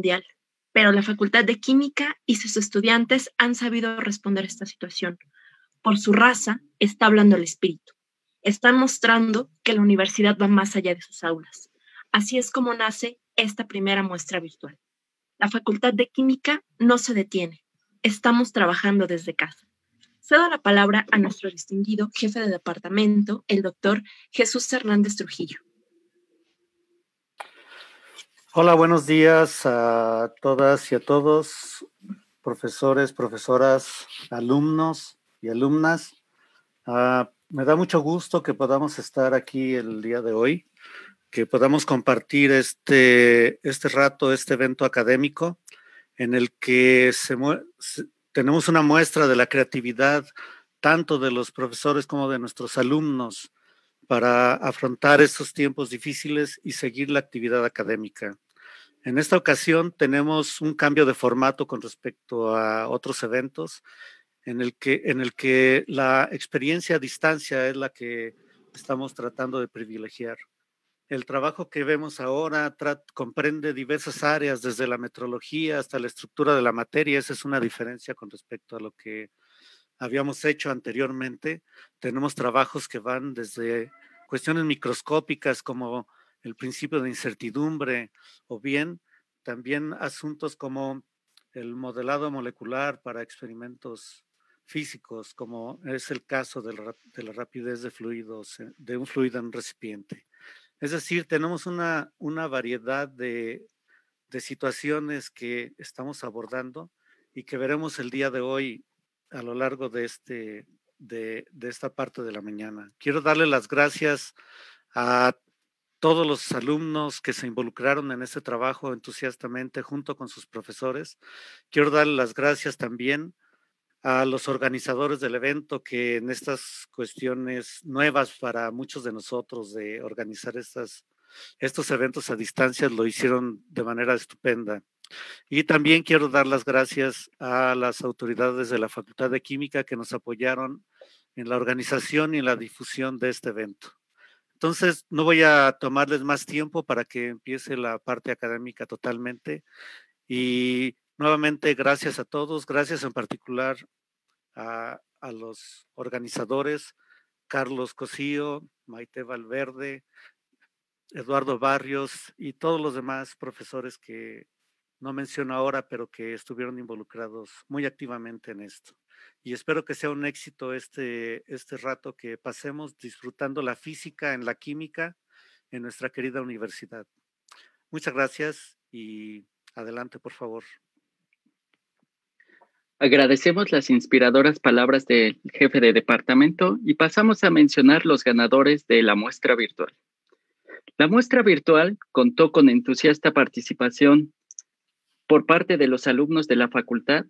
mundial, pero la Facultad de Química y sus estudiantes han sabido responder a esta situación. Por su raza está hablando el espíritu. Están mostrando que la universidad va más allá de sus aulas. Así es como nace esta primera muestra virtual. La Facultad de Química no se detiene. Estamos trabajando desde casa. Cedo la palabra a nuestro distinguido jefe de departamento, el doctor Jesús Hernández Trujillo. Hola, buenos días a todas y a todos, profesores, profesoras, alumnos y alumnas. Me da mucho gusto que podamos estar aquí el día de hoy, que podamos compartir este rato, este evento académico en el que tenemos una muestra de la creatividad tanto de los profesores como de nuestros alumnos para afrontar estos tiempos difíciles y seguir la actividad académica. En esta ocasión tenemos un cambio de formato con respecto a otros eventos en el que la experiencia a distancia es la que estamos tratando de privilegiar. El trabajo que vemos ahora comprende diversas áreas, desde la metrología hasta la estructura de la materia. Esa es una diferencia con respecto a lo que habíamos hecho anteriormente. Tenemos trabajos que van desde cuestiones microscópicas como el principio de incertidumbre, o bien también asuntos como el modelado molecular para experimentos físicos, como es el caso de la rapidez de fluidos, de un fluido en un recipiente. Es decir, tenemos una variedad de situaciones que estamos abordando y que veremos el día de hoy a lo largo de esta parte de la mañana. Quiero darle las gracias a todos los alumnos que se involucraron en este trabajo entusiastamente junto con sus profesores. Quiero darle las gracias también a los organizadores del evento, que en estas cuestiones nuevas para muchos de nosotros de organizar estos eventos a distancia lo hicieron de manera estupenda. Y también quiero dar las gracias a las autoridades de la Facultad de Química que nos apoyaron en la organización y en la difusión de este evento. Entonces, no voy a tomarles más tiempo para que empiece la parte académica totalmente. Y nuevamente, gracias a todos, gracias en particular a los organizadores, Carlos Cosío, Maite Valverde, Eduardo Barrios y todos los demás profesores que no menciono ahora, pero que estuvieron involucrados muy activamente en esto. Y espero que sea un éxito este rato que pasemos disfrutando la física en la química en nuestra querida universidad. Muchas gracias y adelante, por favor. Agradecemos las inspiradoras palabras del jefe de departamento y pasamos a mencionar los ganadores de la muestra virtual. La muestra virtual contó con entusiasta participación por parte de los alumnos de la facultad,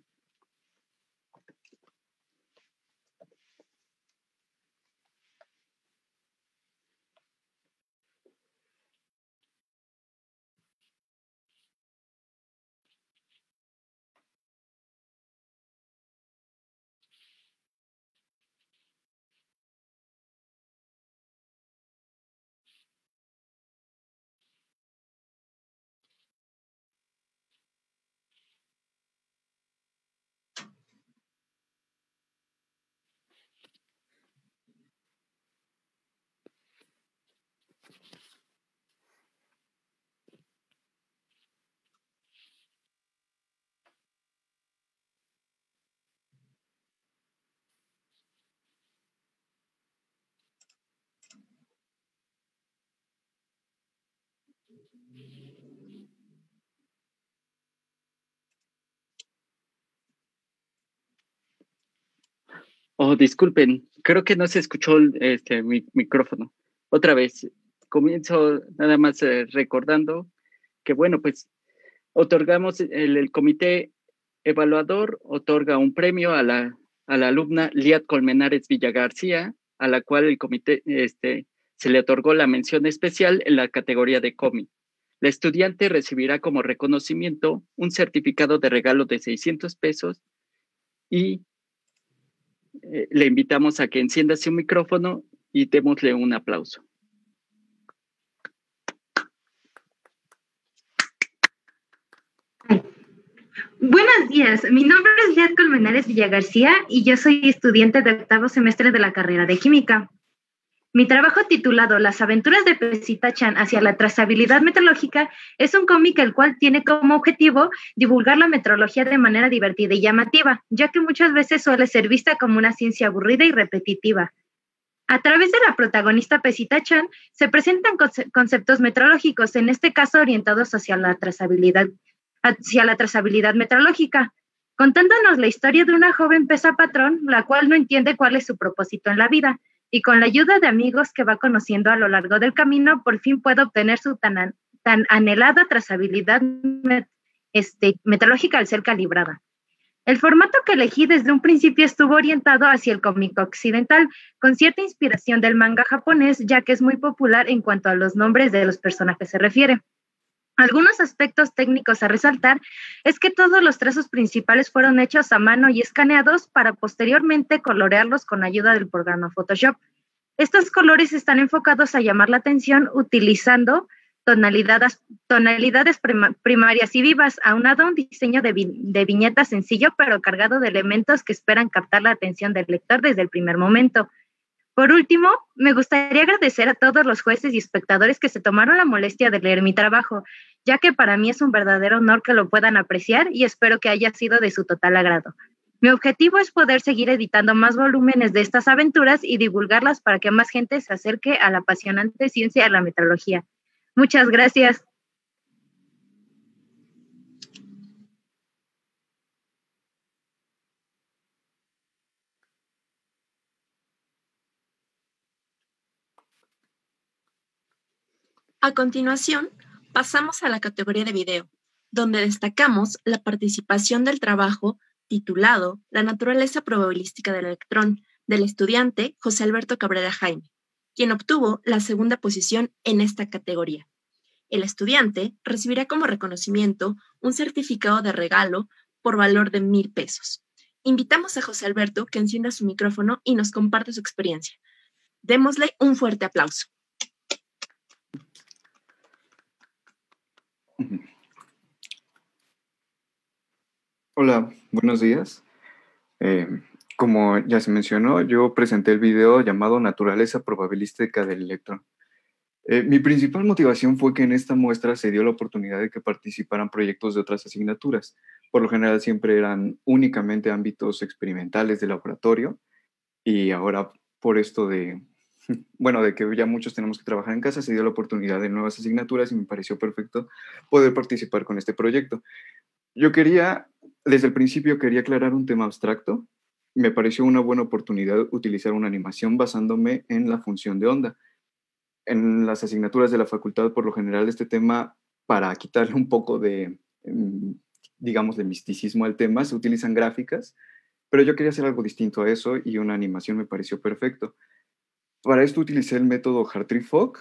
disculpen, creo que no se escuchó mi micrófono. Otra vez, comienzo nada más recordando que, bueno, pues otorgamos, el comité evaluador otorga un premio a la alumna Liat Colmenares Villagarcía, a la cual el comité se le otorgó la mención especial en la categoría de cómic. La estudiante recibirá como reconocimiento un certificado de regalo de 600 pesos y le invitamos a que encienda su micrófono y démosle un aplauso. Buenos días, mi nombre es Liat Colmenares Villagarcía y yo soy estudiante de octavo semestre de la carrera de Química. Mi trabajo titulado Las aventuras de Pesita Chan hacia la trazabilidad meteorológica es un cómic el cual tiene como objetivo divulgar la meteorología de manera divertida y llamativa, ya que muchas veces suele ser vista como una ciencia aburrida y repetitiva. A través de la protagonista Pesita Chan se presentan conceptos meteorológicos, en este caso orientados hacia la trazabilidad meteorológica, contándonos la historia de una joven pesa patrón, la cual no entiende cuál es su propósito en la vida, y con la ayuda de amigos que va conociendo a lo largo del camino, por fin puede obtener su tan anhelada trazabilidad meteorológica al ser calibrada. El formato que elegí desde un principio estuvo orientado hacia el cómic occidental, con cierta inspiración del manga japonés, ya que es muy popular en cuanto a los nombres de los personajes se refiere. Algunos aspectos técnicos a resaltar es que todos los trazos principales fueron hechos a mano y escaneados para posteriormente colorearlos con ayuda del programa Photoshop. Estos colores están enfocados a llamar la atención utilizando tonalidades primarias y vivas, aunado a un diseño de viñeta sencillo pero cargado de elementos que esperan captar la atención del lector desde el primer momento. Por último, me gustaría agradecer a todos los jueces y espectadores que se tomaron la molestia de leer mi trabajo, ya que para mí es un verdadero honor que lo puedan apreciar y espero que haya sido de su total agrado. Mi objetivo es poder seguir editando más volúmenes de estas aventuras y divulgarlas para que más gente se acerque a la apasionante ciencia de la meteorología. Muchas gracias. A continuación, pasamos a la categoría de video, donde destacamos la participación del trabajo titulado La naturaleza probabilística del electrón, del estudiante José Alberto Cabrera Jaime, quien obtuvo la segunda posición en esta categoría. El estudiante recibirá como reconocimiento un certificado de regalo por valor de 1,000 pesos. Invitamos a José Alberto que encienda su micrófono y nos comparte su experiencia. Démosle un fuerte aplauso. Hola, buenos días. Como ya se mencionó, yo presenté el video llamado Naturaleza probabilística del electrón. Mi principal motivación fue que en esta muestra se dio la oportunidad de que participaran proyectos de otras asignaturas. Por lo general siempre eran únicamente ámbitos experimentales de laboratorio y ahora por esto de que ya muchos tenemos que trabajar en casa, se dio la oportunidad de nuevas asignaturas y me pareció perfecto poder participar con este proyecto. Desde el principio quería aclarar un tema abstracto. Me pareció una buena oportunidad utilizar una animación basándome en la función de onda. En las asignaturas de la facultad, por lo general, este tema, para quitarle un poco digamos, de misticismo al tema, se utilizan gráficas, pero yo quería hacer algo distinto a eso y una animación me pareció perfecto. Para esto utilicé el método Hartree-Fock.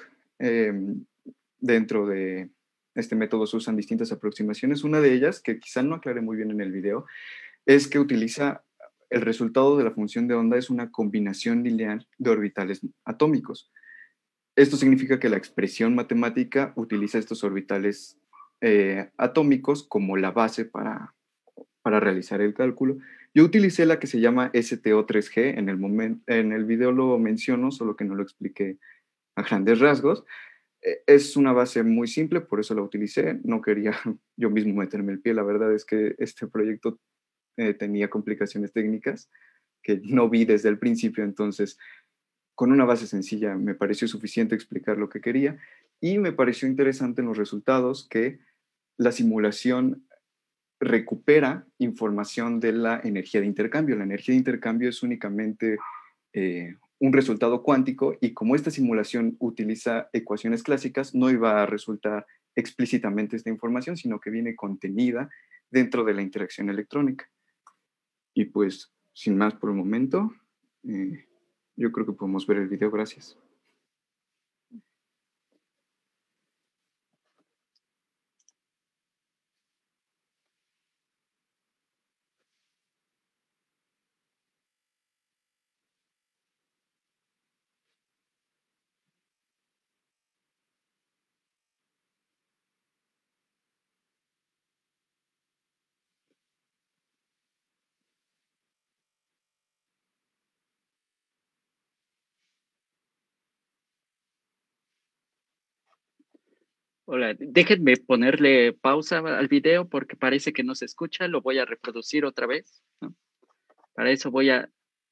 Dentro de este método se usan distintas aproximaciones. Una de ellas, que quizá no aclaré muy bien en el video, es que utiliza el resultado de la función de onda es una combinación lineal de orbitales atómicos. Esto significa que la expresión matemática utiliza estos orbitales atómicos como la base para realizar el cálculo. Yo utilicé la que se llama STO3G, en el video lo menciono, solo que no lo expliqué a grandes rasgos. Es una base muy simple, por eso la utilicé. No quería yo mismo meterme el pie. La verdad es que este proyecto tenía complicaciones técnicas que no vi desde el principio, entonces con una base sencilla me pareció suficiente explicar lo que quería y me pareció interesante en los resultados que la simulación recupera información de la energía de intercambio. La energía de intercambio es únicamente un resultado cuántico y como esta simulación utiliza ecuaciones clásicas, no iba a resultar explícitamente esta información, sino que viene contenida dentro de la interacción electrónica. Y pues, sin más por el momento, yo creo que podemos ver el video. Gracias. Hola, déjenme ponerle pausa al video porque parece que no se escucha. Lo voy a reproducir otra vez, ¿no? Para eso voy a...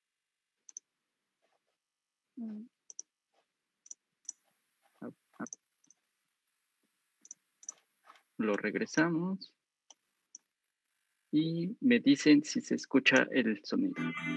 Lo regresamos y me dicen si se escucha el sonido.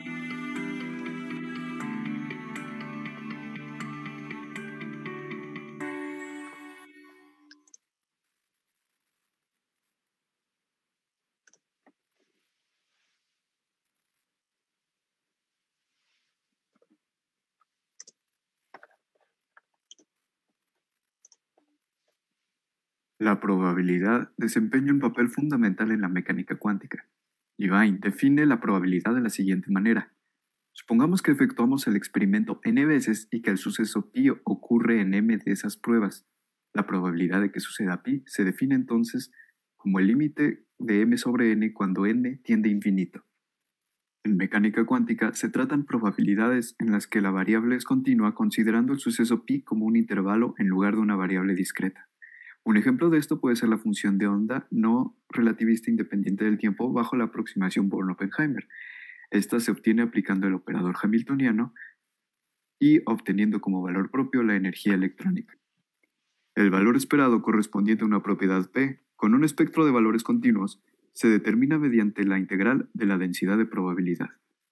La probabilidad desempeña un papel fundamental en la mecánica cuántica. Levine define la probabilidad de la siguiente manera. Supongamos que efectuamos el experimento n veces y que el suceso pi ocurre en m de esas pruebas. La probabilidad de que suceda pi se define entonces como el límite de m sobre n cuando n tiende a infinito. En mecánica cuántica se tratan probabilidades en las que la variable es continua considerando el suceso pi como un intervalo en lugar de una variable discreta. Un ejemplo de esto puede ser la función de onda no relativista independiente del tiempo bajo la aproximación Born-Oppenheimer. Esta se obtiene aplicando el operador hamiltoniano y obteniendo como valor propio la energía electrónica. El valor esperado correspondiente a una propiedad P con un espectro de valores continuos se determina mediante la integral de la densidad de probabilidad.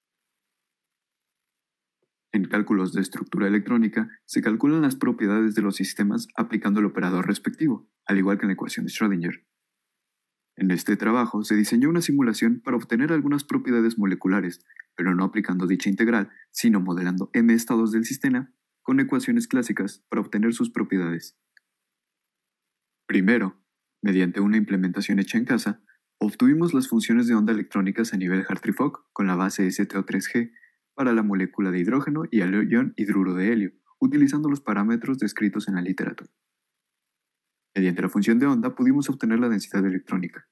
En cálculos de estructura electrónica, se calculan las propiedades de los sistemas aplicando el operador respectivo, al igual que en la ecuación de Schrödinger. En este trabajo se diseñó una simulación para obtener algunas propiedades moleculares, pero no aplicando dicha integral, sino modelando m estados del sistema con ecuaciones clásicas para obtener sus propiedades. Primero, mediante una implementación hecha en casa, obtuvimos las funciones de onda electrónicas a nivel Hartree-Fock con la base STO3G para la molécula de hidrógeno y el ion hidruro de helio, utilizando los parámetros descritos en la literatura. Mediante la función de onda pudimos obtener la densidad electrónica.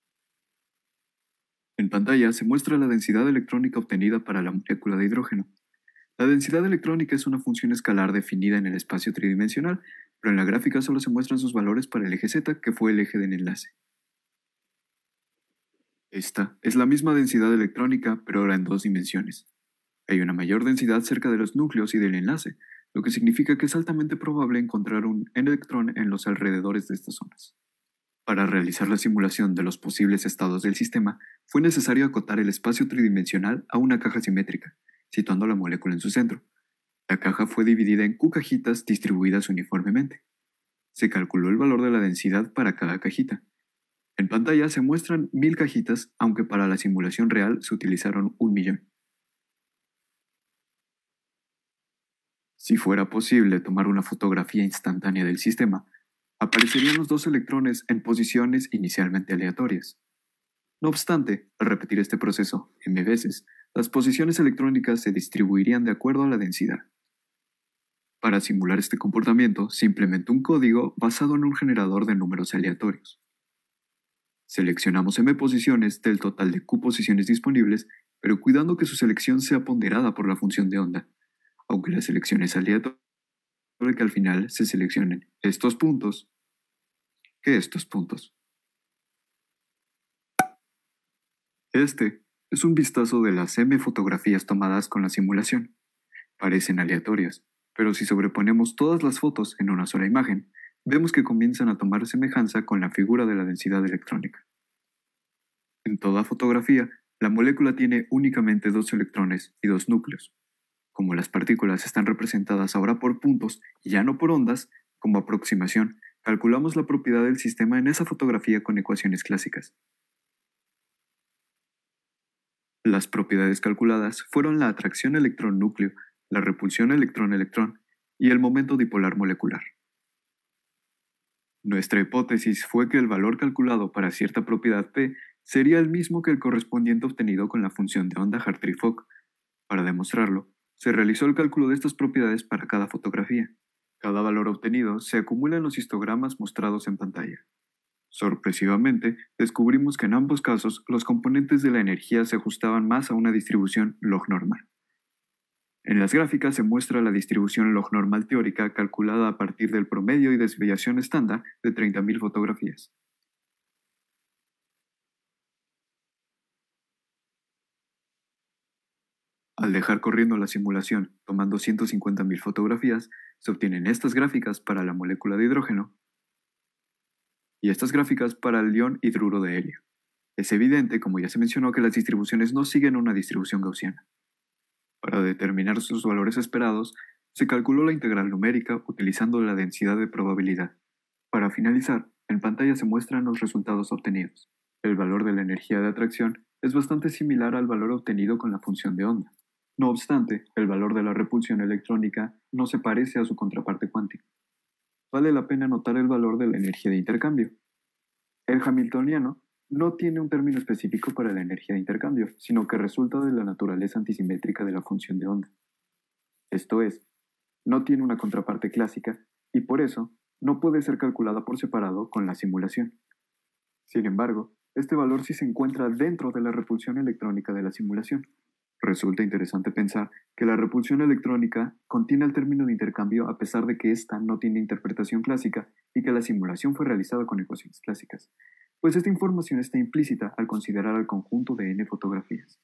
En pantalla se muestra la densidad electrónica obtenida para la molécula de hidrógeno. La densidad electrónica es una función escalar definida en el espacio tridimensional, pero en la gráfica solo se muestran sus valores para el eje Z, que fue el eje del enlace. Esta es la misma densidad electrónica, pero ahora en dos dimensiones. Hay una mayor densidad cerca de los núcleos y del enlace, lo que significa que es altamente probable encontrar un electrón en los alrededores de estas zonas. Para realizar la simulación de los posibles estados del sistema, fue necesario acotar el espacio tridimensional a una caja simétrica, situando la molécula en su centro. La caja fue dividida en Q cajitas distribuidas uniformemente. Se calculó el valor de la densidad para cada cajita. En pantalla se muestran 1000 cajitas, aunque para la simulación real se utilizaron 1.000.000. Si fuera posible tomar una fotografía instantánea del sistema, aparecerían los dos electrones en posiciones inicialmente aleatorias. No obstante, al repetir este proceso m veces, las posiciones electrónicas se distribuirían de acuerdo a la densidad. Para simular este comportamiento, se implementó un código basado en un generador de números aleatorios. Seleccionamos m posiciones del total de q posiciones disponibles, pero cuidando que su selección sea ponderada por la función de onda, aunque la selección es aleatoria, que al final se seleccionen estos puntos que estos puntos. Este es un vistazo de las m fotografías tomadas con la simulación. Parecen aleatorias, pero si sobreponemos todas las fotos en una sola imagen, vemos que comienzan a tomar semejanza con la figura de la densidad electrónica. En toda fotografía, la molécula tiene únicamente 2 electrones y 2 núcleos. Como las partículas están representadas ahora por puntos y ya no por ondas, como aproximación, calculamos la propiedad del sistema en esa fotografía con ecuaciones clásicas. Las propiedades calculadas fueron la atracción electrón-núcleo, la repulsión electrón-electrón y el momento dipolar molecular. Nuestra hipótesis fue que el valor calculado para cierta propiedad P sería el mismo que el correspondiente obtenido con la función de onda Hartree-Fock. Para demostrarlo, se realizó el cálculo de estas propiedades para cada fotografía. Cada valor obtenido se acumula en los histogramas mostrados en pantalla. Sorpresivamente, descubrimos que en ambos casos los componentes de la energía se ajustaban más a una distribución log normal. En las gráficas se muestra la distribución log normal teórica calculada a partir del promedio y desviación estándar de 30.000 fotografías. Al dejar corriendo la simulación tomando 150.000 fotografías, se obtienen estas gráficas para la molécula de hidrógeno y estas gráficas para el ion hidruro de helio. Es evidente, como ya se mencionó, que las distribuciones no siguen una distribución gaussiana. Para determinar sus valores esperados, se calculó la integral numérica utilizando la densidad de probabilidad. Para finalizar, en pantalla se muestran los resultados obtenidos. El valor de la energía de atracción es bastante similar al valor obtenido con la función de onda. No obstante, el valor de la repulsión electrónica no se parece a su contraparte cuántica. Vale la pena notar el valor de la energía de intercambio. El hamiltoniano no tiene un término específico para la energía de intercambio, sino que resulta de la naturaleza antisimétrica de la función de onda. Esto es, no tiene una contraparte clásica y por eso no puede ser calculada por separado con la simulación. Sin embargo, este valor sí se encuentra dentro de la repulsión electrónica de la simulación. Resulta interesante pensar que la repulsión electrónica contiene el término de intercambio a pesar de que ésta no tiene interpretación clásica y que la simulación fue realizada con ecuaciones clásicas, pues esta información está implícita al considerar el conjunto de n fotografías.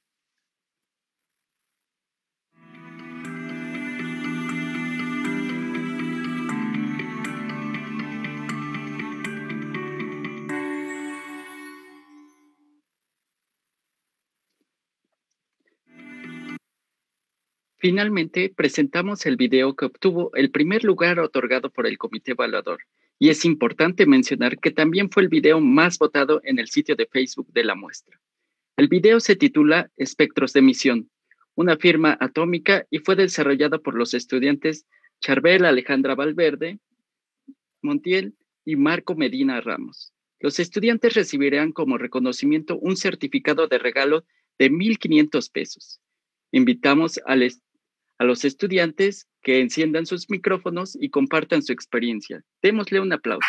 Finalmente, presentamos el video que obtuvo el primer lugar otorgado por el comité evaluador. Y es importante mencionar que también fue el video más votado en el sitio de Facebook de la muestra. El video se titula Espectros de emisión, una firma atómica y fue desarrollado por los estudiantes Charbel Alejandra Valverde, Montiel y Marco Medina Ramos. Los estudiantes recibirán como reconocimiento un certificado de regalo de 1,500 pesos. Invitamos a los estudiantes que enciendan sus micrófonos y compartan su experiencia. Démosle un aplauso.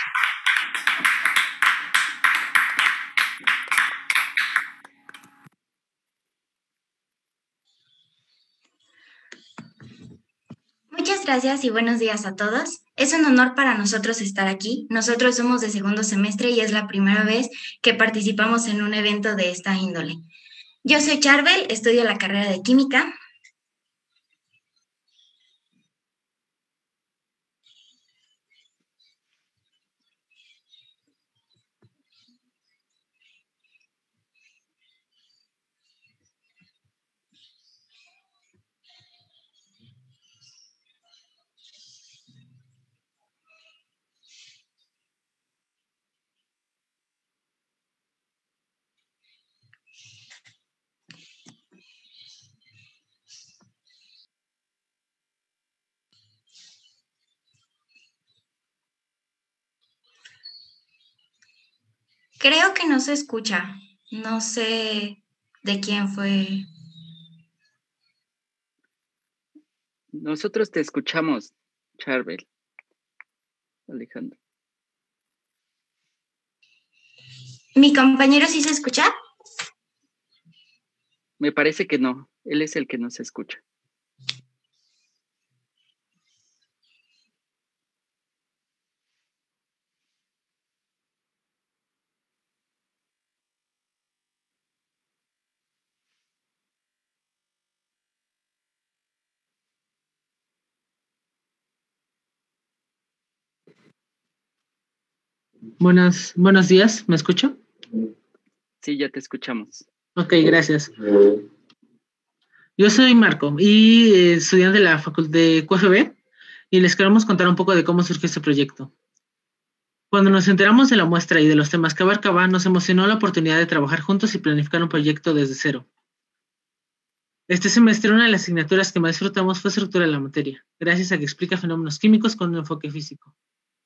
Muchas gracias y buenos días a todos. Es un honor para nosotros estar aquí. Nosotros somos de segundo semestre y es la primera vez que participamos en un evento de esta índole. Yo soy Charbel, estudio la carrera de Química. Creo que no se escucha. No sé de quién fue. Nosotros te escuchamos, Charbel. Alejandro. ¿Mi compañero sí se escucha? Me parece que no. Él es el que no se escucha. Buenos días, ¿me escucho? Sí, ya te escuchamos. Ok, gracias. Yo soy Marco y estudiante de la Facultad de QFB y les queremos contar un poco de cómo surgió este proyecto. Cuando nos enteramos de la muestra y de los temas que abarcaba, nos emocionó la oportunidad de trabajar juntos y planificar un proyecto desde cero. Este semestre una de las asignaturas que más disfrutamos fue estructura de la materia, gracias a que explica fenómenos químicos con un enfoque físico.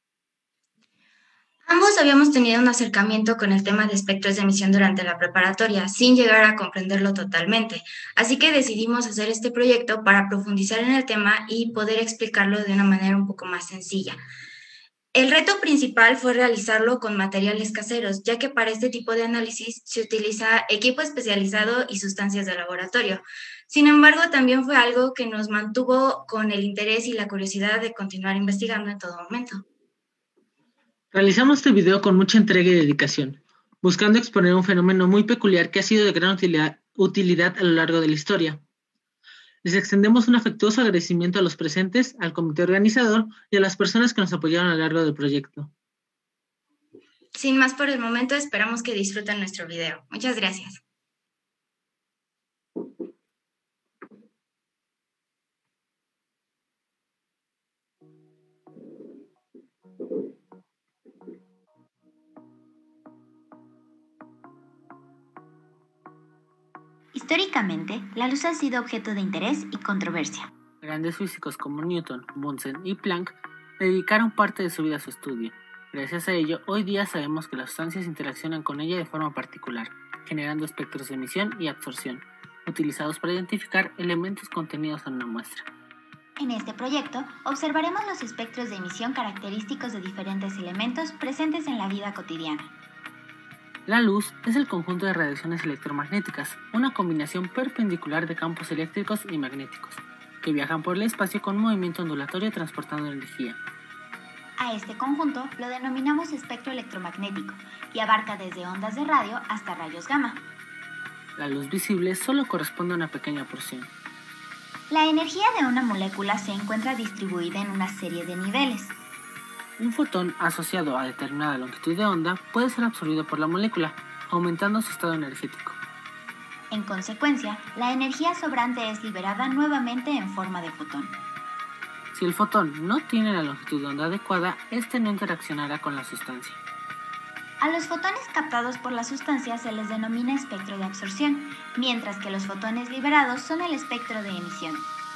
Ambos habíamos tenido un acercamiento con el tema de espectros de emisión durante la preparatoria, sin llegar a comprenderlo totalmente. Así que decidimos hacer este proyecto para profundizar en el tema y poder explicarlo de una manera un poco más sencilla. El reto principal fue realizarlo con materiales caseros, ya que para este tipo de análisis se utiliza equipo especializado y sustancias de laboratorio. Sin embargo, también fue algo que nos mantuvo con el interés y la curiosidad de continuar investigando en todo momento. Realizamos este video con mucha entrega y dedicación, buscando exponer un fenómeno muy peculiar que ha sido de gran utilidad a lo largo de la historia. Les extendemos un afectuoso agradecimiento a los presentes, al comité organizador y a las personas que nos apoyaron a lo largo del proyecto. Sin más por el momento, esperamos que disfruten nuestro video. Muchas gracias. Históricamente, la luz ha sido objeto de interés y controversia. Grandes físicos como Newton, Bunsen y Planck dedicaron parte de su vida a su estudio. Gracias a ello, hoy día sabemos que las sustancias interaccionan con ella de forma particular, generando espectros de emisión y absorción, utilizados para identificar elementos contenidos en una muestra. En este proyecto, observaremos los espectros de emisión característicos de diferentes elementos presentes en la vida cotidiana. La luz es el conjunto de radiaciones electromagnéticas, una combinación perpendicular de campos eléctricos y magnéticos, que viajan por el espacio con movimiento ondulatorio transportando energía. A este conjunto lo denominamos espectro electromagnético y abarca desde ondas de radio hasta rayos gamma. La luz visible solo corresponde a una pequeña porción. La energía de una molécula se encuentra distribuida en una serie de niveles. Un fotón asociado a determinada longitud de onda puede ser absorbido por la molécula, aumentando su estado energético. En consecuencia, la energía sobrante es liberada nuevamente en forma de fotón. Si el fotón no tiene la longitud de onda adecuada, este no interaccionará con la sustancia. A los fotones captados por la sustancia se les denomina espectro de absorción, mientras que los fotones liberados son el espectro de emisión.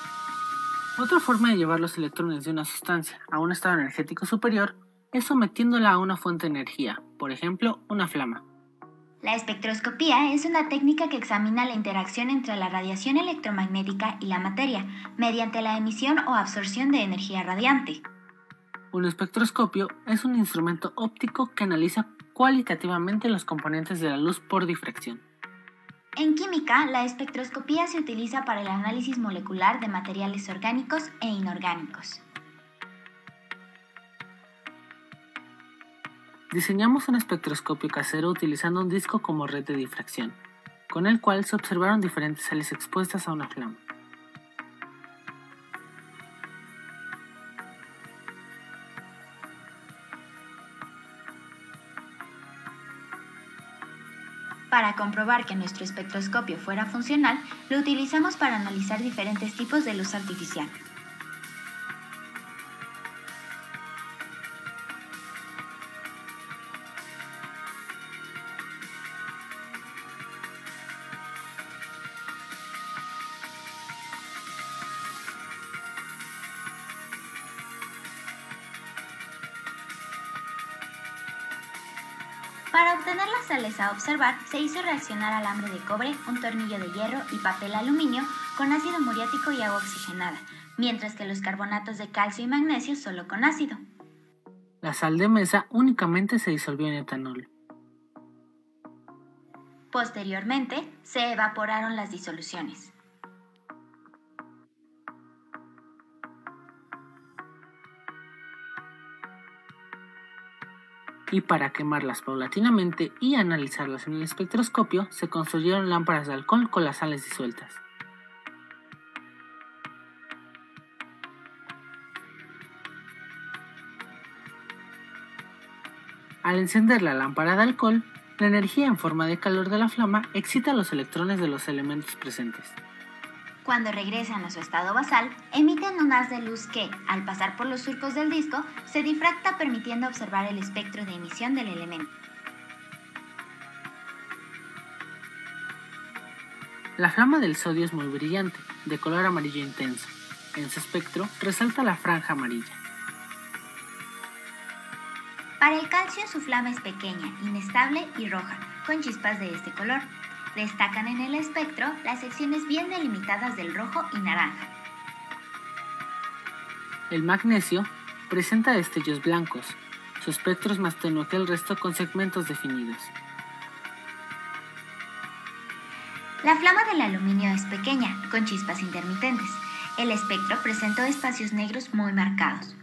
Otra forma de llevar los electrones de una sustancia a un estado energético superior es sometiéndola a una fuente de energía, por ejemplo, una flama. La espectroscopía es una técnica que examina la interacción entre la radiación electromagnética y la materia, mediante la emisión o absorción de energía radiante. Un espectroscopio es un instrumento óptico que analiza cualitativamente los componentes de la luz por difracción. En química, la espectroscopía se utiliza para el análisis molecular de materiales orgánicos e inorgánicos. Diseñamos un espectroscopio casero utilizando un disco como red de difracción, con el cual se observaron diferentes sales expuestas a una flama. Para comprobar que nuestro espectroscopio fuera funcional, lo utilizamos para analizar diferentes tipos de luz artificial. Para obtener las sales a observar, se hizo reaccionar alambre de cobre, un tornillo de hierro y papel aluminio con ácido muriático y agua oxigenada, mientras que los carbonatos de calcio y magnesio solo con ácido. La sal de mesa únicamente se disolvió en etanol. Posteriormente, se evaporaron las disoluciones. Y para quemarlas paulatinamente y analizarlas en el espectroscopio, se construyeron lámparas de alcohol con las sales disueltas. Al encender la lámpara de alcohol, la energía en forma de calor de la flama excita a los electrones de los elementos presentes. Cuando regresan a su estado basal, emiten un haz de luz que, al pasar por los surcos del disco, se difracta permitiendo observar el espectro de emisión del elemento. La flama del sodio es muy brillante, de color amarillo intenso. En su espectro resalta la franja amarilla. Para el calcio su flama es pequeña, inestable y roja, con chispas de este color. Destacan en el espectro las secciones bien delimitadas del rojo y naranja. El magnesio presenta destellos blancos. Su espectro es más tenue que el resto con segmentos definidos. La flama del aluminio es pequeña, con chispas intermitentes. El espectro presentó espacios negros muy marcados.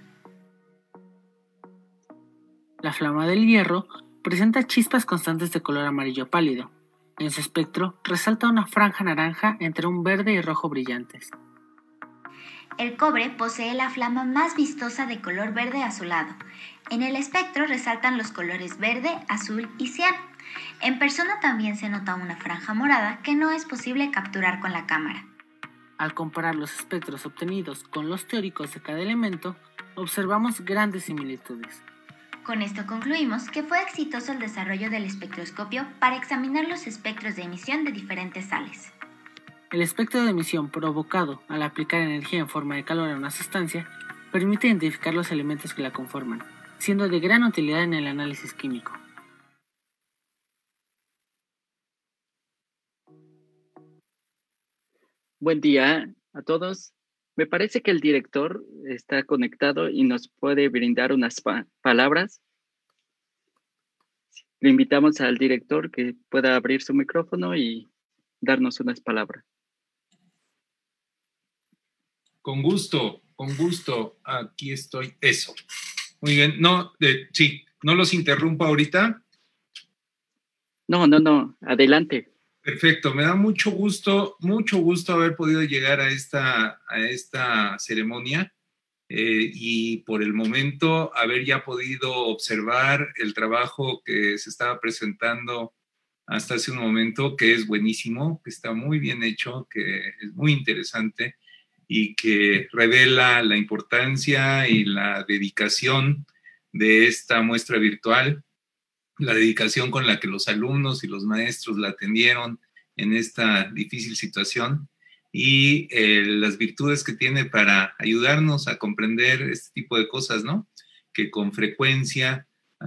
La flama del hierro presenta chispas constantes de color amarillo pálido. En su espectro resalta una franja naranja entre un verde y rojo brillantes. El cobre posee la flama más vistosa de color verde azulado. En el espectro resaltan los colores verde, azul y cian. En persona también se nota una franja morada que no es posible capturar con la cámara. Al comparar los espectros obtenidos con los teóricos de cada elemento, observamos grandes similitudes. Con esto concluimos que fue exitoso el desarrollo del espectroscopio para examinar los espectros de emisión de diferentes sales. El espectro de emisión provocado al aplicar energía en forma de calor a una sustancia permite identificar los elementos que la conforman, siendo de gran utilidad en el análisis químico. Buen día a todos. Me parece que el director está conectado y nos puede brindar unas palabras. Le invitamos al director que pueda abrir su micrófono y darnos unas palabras. Con gusto, aquí estoy. Eso. Muy bien. No, sí, no los interrumpo ahorita. No, adelante. Perfecto, me da mucho gusto haber podido llegar a esta ceremonia y por el momento haber ya podido observar el trabajo que se estaba presentando hasta hace un momento, que es buenísimo, que está muy bien hecho, que es muy interesante y que revela la importancia y la dedicación de esta muestra virtual, la dedicación con la que los alumnos y los maestros la atendieron en esta difícil situación y las virtudes que tiene para ayudarnos a comprender este tipo de cosas, ¿no? Que con frecuencia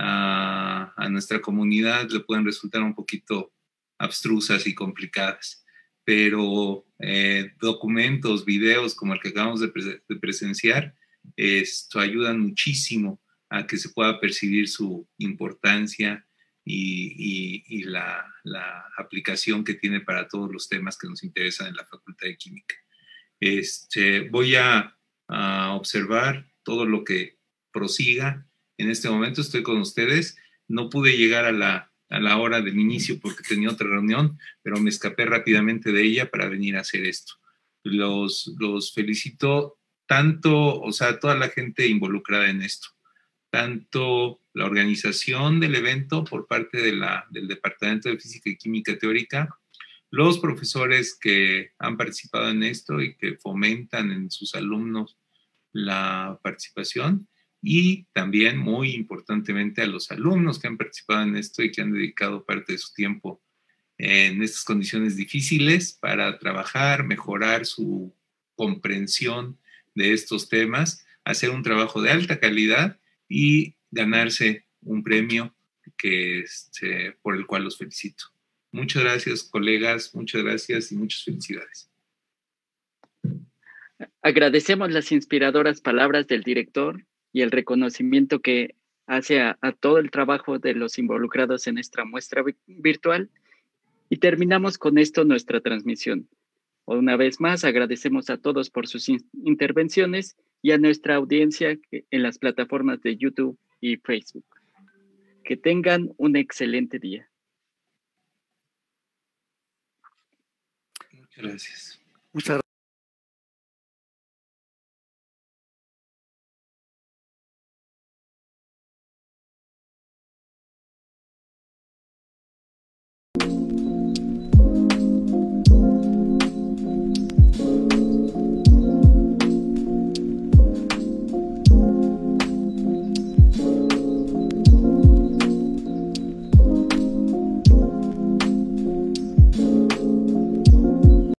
a nuestra comunidad le pueden resultar un poquito abstrusas y complicadas. Pero documentos, videos como el que acabamos de presenciar, esto ayudan muchísimo a que se pueda percibir su importancia y la aplicación que tiene para todos los temas que nos interesan en la Facultad de Química. Voy a observar todo lo que prosiga. En este momento estoy con ustedes. No pude llegar a la hora del inicio porque tenía otra reunión, pero me escapé rápidamente de ella para venir a hacer esto. Los felicito tanto, o sea, toda la gente involucrada en esto, tanto la organización del evento por parte del Departamento de Física y Química Teórica, los profesores que han participado en esto y que fomentan en sus alumnos la participación, y también, muy importantemente, a los alumnos que han participado en esto y que han dedicado parte de su tiempo en estas condiciones difíciles para trabajar, mejorar su comprensión de estos temas, hacer un trabajo de alta calidad y ganarse un premio por el cual los felicito. Muchas gracias, colegas, muchas gracias y muchas felicidades. Agradecemos las inspiradoras palabras del director y el reconocimiento que hace a todo el trabajo de los involucrados en esta muestra virtual. Y terminamos con esto nuestra transmisión. Una vez más, agradecemos a todos por sus intervenciones y a nuestra audiencia en las plataformas de YouTube y Facebook. Que tengan un excelente día. Muchas gracias. Muchas gracias.